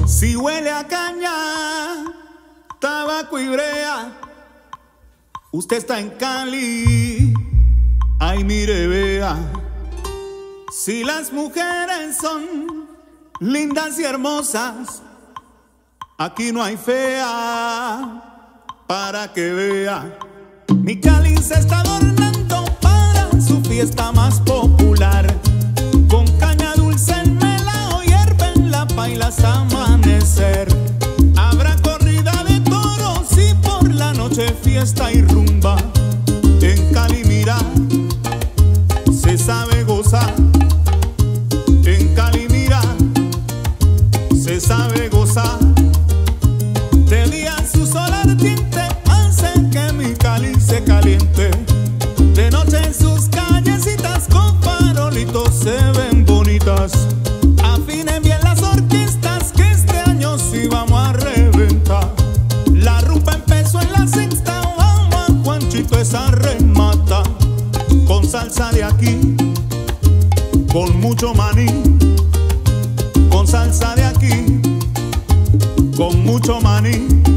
Si huele a caña, tabaco y brea, usted está en Cali, ay mire vea. Si las mujeres son lindas y hermosas, aquí no hay fea, para que vea. Mi Cali se está adornando para su fiesta más popular, con caña dulce en melao, hierba en la paila hasta amanecer. Habrá corrida de toros y por la noche fiesta y rumba. En Cali mira, se sabe gozar. En Cali mira, se sabe gozar. De día su sol ardiente hace que mi Cali se caliente. De noche en sus callecitas con farolitos se ven bonitas. Afinen bien las orquestas que este año sí vamos a reventar. La rumba empezó en la sexta, vamos a Juanchito esa remata. Con salsa de aquí, con mucho maní. Con salsa de aquí, con mucho maní.